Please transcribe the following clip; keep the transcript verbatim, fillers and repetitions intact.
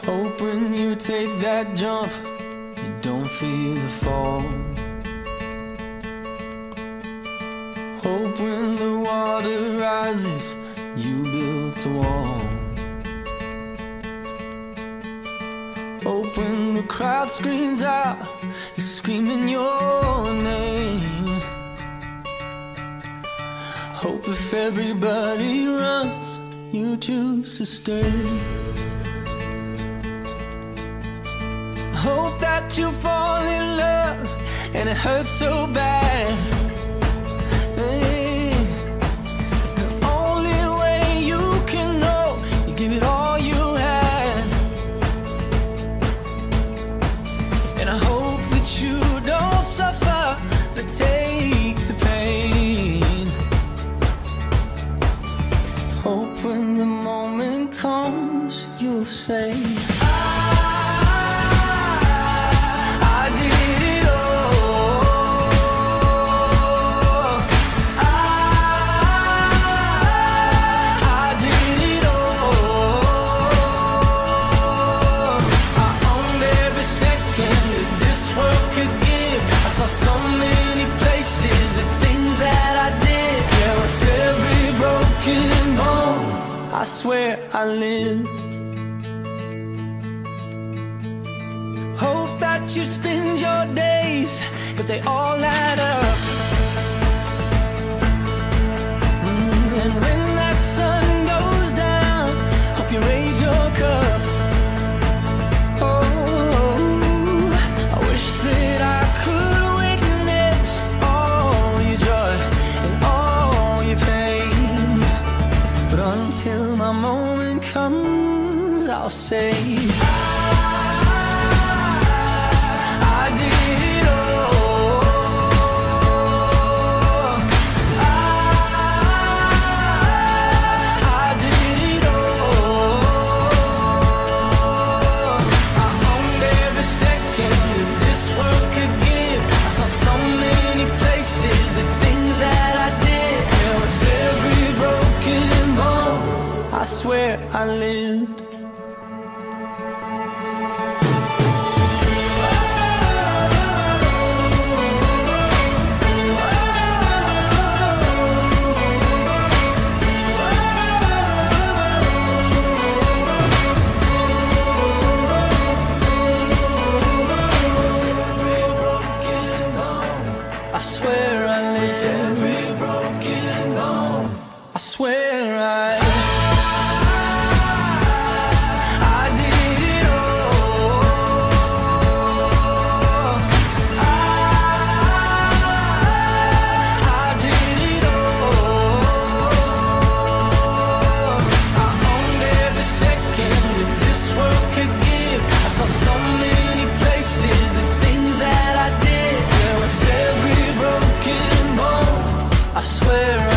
Hope when you take that jump, you don't feel the fall. Hope when the water rises, you built a wall. Hope when the crowd screams out, you're screaming your name. Hope if everybody runs, you choose to stay. Hope that you fall in love and it hurts so bad. Hey, the only way you can know, you give it all you had. And I hope that you don't suffer, but take the pain. Hope when the moment comes, you'll say, I swear I lived. Hope that you spend your days, but they all add up. Mm, and when that sun goes down, hope you raise your cup. Oh, I wish that I could witness all your joy and all your pain, but until my moment comes, I'll say, I did it all. I did it all. I owned every second that this world could give. I saw so many places, the things that I did. There was every broken bone, I swear I lived. I swear I lived. Every broken bone, I swear I I did it all. I, I did it all. I owned every second that this world could give. I saw so many places, the things that I did. There was every broken bone, I swear